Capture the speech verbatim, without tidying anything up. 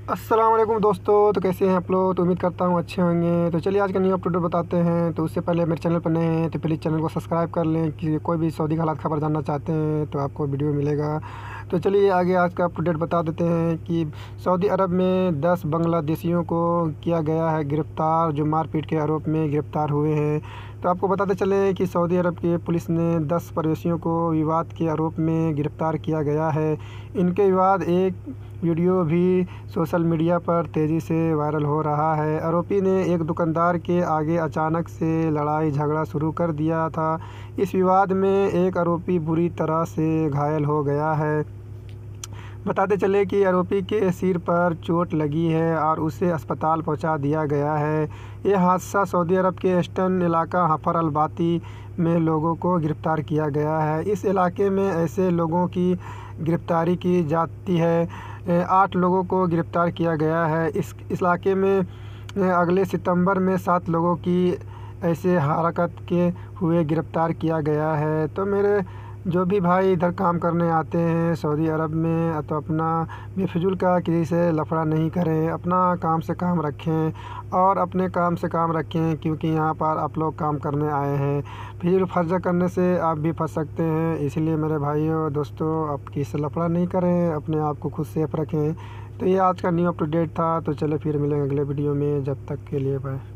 अस्सलाम वालेकुम दोस्तों। तो कैसे हैं आप लोग? तो उम्मीद करता हूँ अच्छे होंगे। तो चलिए आज का न्यू अपडेट बताते हैं। तो उससे पहले मेरे चैनल पर नए हैं तो प्लीज़ चैनल को सब्सक्राइब कर लें कि कोई भी सऊदी हालात खबर जानना चाहते हैं तो आपको वीडियो मिलेगा। तो चलिए आगे आज का अपडेट बता देते हैं कि सऊदी अरब में दस बांग्लादेशियों को किया गया है गिरफ़्तार, जो मारपीट के आरोप में गिरफ़्तार हुए हैं। तो आपको बताते चलें कि सऊदी अरब की पुलिस ने दस प्रवासियों को विवाद के आरोप में गिरफ़्तार किया गया है। इनके विवाद एक वीडियो भी सोशल मीडिया पर तेज़ी से वायरल हो रहा है। आरोपी ने एक दुकानदार के आगे अचानक से लड़ाई झगड़ा शुरू कर दिया था। इस विवाद में एक आरोपी बुरी तरह से घायल हो गया है। बताते चले कि आरोपी के सिर पर चोट लगी है और उसे अस्पताल पहुंचा दिया गया है। यह हादसा सऊदी अरब के ईस्टर्न इलाका हफर अल बाती में लोगों को गिरफ़्तार किया गया है। इस इलाके में ऐसे लोगों की गिरफ़्तारी की जाती है। आठ लोगों को गिरफ़्तार किया गया है। इस इलाके में अगले सितंबर में सात लोगों की ऐसे हरकत के हुए गिरफ़्तार किया गया है। तो मेरे जो भी भाई इधर काम करने आते हैं सऊदी अरब में, तो अपना बेफिजूल का किसी से लफड़ा नहीं करें, अपना काम से काम रखें और अपने काम से काम रखें, क्योंकि यहाँ पर आप लोग काम करने आए हैं। फिजूल खर्चा करने से आप भी फंस सकते हैं। इसलिए मेरे भाइयों दोस्तों, आप किसी से लफड़ा नहीं करें, अपने आप को खुद सेफ रखें। तो ये आज का न्यू अपडेट था। तो चलो फिर मिलेंगे अगले वीडियो में, जब तक के लिए बाय।